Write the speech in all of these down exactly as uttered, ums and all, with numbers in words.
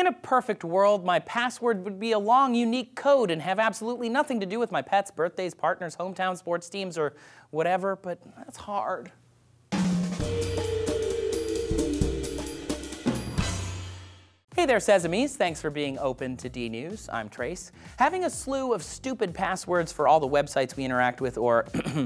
In a perfect world, my password would be a long, unique code and have absolutely nothing to do with my pets, birthdays, partners, hometown sports teams, or whatever, but that's hard. Hey there, Sesames. Thanks for being open to DNews. I'm Trace. Having a slew of stupid passwords for all the websites we interact with, or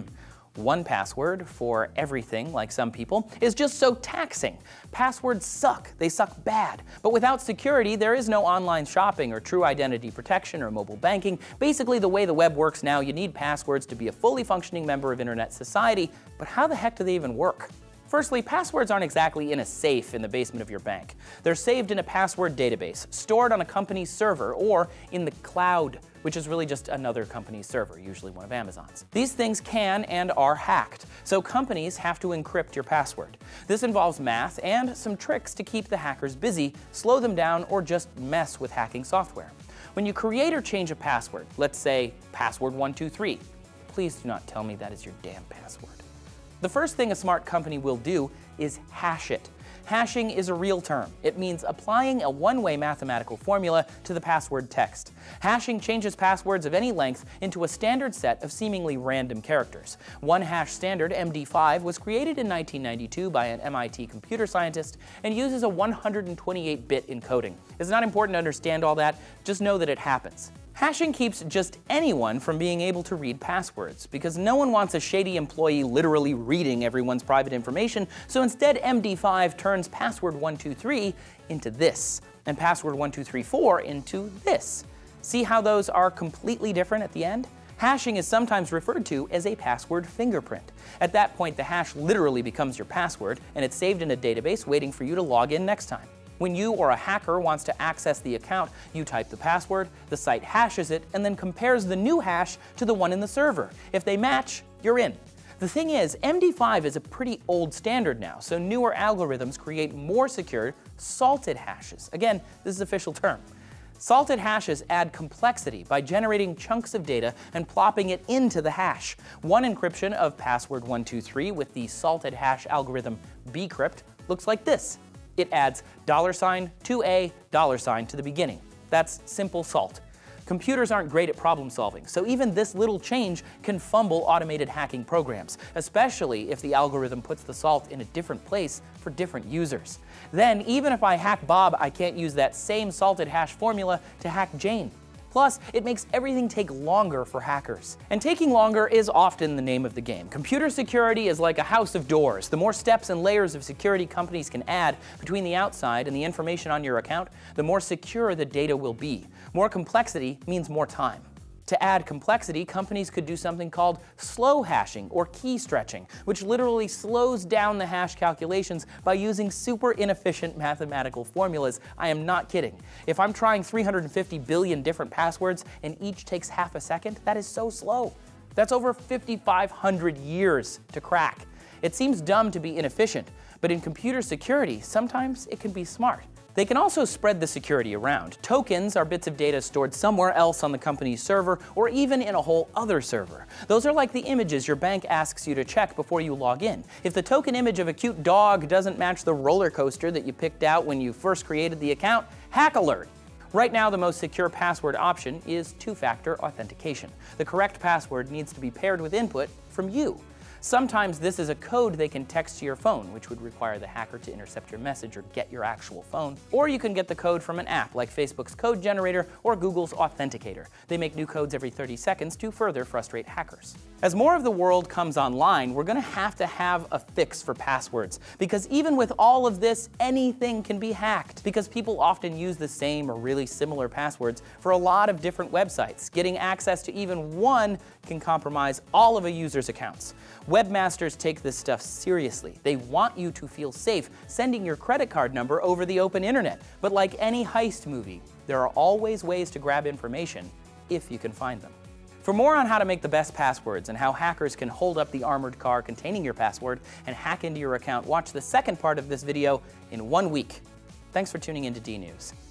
one password for everything, like some people, is just so taxing. Passwords suck. They suck bad. But without security, there is no online shopping or true identity protection or mobile banking. Basically, the way the web works now, you need passwords to be a fully functioning member of internet society. But how the heck do they even work? Firstly, passwords aren't exactly in a safe in the basement of your bank. They're saved in a password database, stored on a company's server, or in the cloud, which is really just another company's server, usually one of Amazon's. These things can and are hacked, so companies have to encrypt your password. This involves math and some tricks to keep the hackers busy, slow them down, or just mess with hacking software. When you create or change a password, let's say password one two three, please do not tell me that is your damn password. The first thing a smart company will do is hash it. Hashing is a real term. It means applying a one-way mathematical formula to the password text. Hashing changes passwords of any length into a standard set of seemingly random characters. One hash standard, M D five, was created in nineteen ninety-two by an M I T computer scientist and uses a one hundred twenty-eight bit encoding. It's not important to understand all that, just know that it happens. Hashing keeps just anyone from being able to read passwords, because no one wants a shady employee literally reading everyone's private information, so instead M D five turns password one two three into this, and password one two three four into this. See how those are completely different at the end? Hashing is sometimes referred to as a password fingerprint. At that point, the hash literally becomes your password, and it's saved in a database waiting for you to log in next time. When you or a hacker wants to access the account, you type the password, the site hashes it, and then compares the new hash to the one in the server. If they match, you're in. The thing is, M D five is a pretty old standard now, so newer algorithms create more secure, salted hashes. Again, this is an official term. Salted hashes add complexity by generating chunks of data and plopping it into the hash. One encryption of password one two three with the salted hash algorithm bcrypt looks like this. It adds dollar sign to a dollar sign to the beginning. That's simple salt. Computers aren't great at problem solving, so even this little change can fumble automated hacking programs, especially if the algorithm puts the salt in a different place for different users. Then, even if I hack Bob, I can't use that same salted hash formula to hack Jane. Plus, it makes everything take longer for hackers. And taking longer is often the name of the game. Computer security is like a house of doors. The more steps and layers of security companies can add between the outside and the information on your account, the more secure the data will be. More complexity means more time. To add complexity, companies could do something called slow hashing or key stretching, which literally slows down the hash calculations by using super inefficient mathematical formulas. I am not kidding. If I'm trying three hundred fifty billion different passwords and each takes half a second, that is so slow. That's over fifty-five hundred years to crack. It seems dumb to be inefficient, but in computer security, sometimes it can be smart. They can also spread the security around. Tokens are bits of data stored somewhere else on the company's server, or even in a whole other server. Those are like the images your bank asks you to check before you log in. If the token image of a cute dog doesn't match the roller coaster that you picked out when you first created the account, hack alert! Right now, the most secure password option is two-factor authentication. The correct password needs to be paired with input from you. Sometimes this is a code they can text to your phone, which would require the hacker to intercept your message or get your actual phone. Or you can get the code from an app like Facebook's code generator or Google's Authenticator. They make new codes every thirty seconds to further frustrate hackers. As more of the world comes online, we're going to have to have a fix for passwords, because even with all of this, anything can be hacked, because people often use the same or really similar passwords for a lot of different websites. Getting access to even one can compromise all of a user's accounts. Webmasters take this stuff seriously. They want you to feel safe sending your credit card number over the open internet. But like any heist movie, there are always ways to grab information if you can find them. For more on how to make the best passwords and how hackers can hold up the armored car containing your password and hack into your account, watch the second part of this video in one week. Thanks for tuning in to DNews.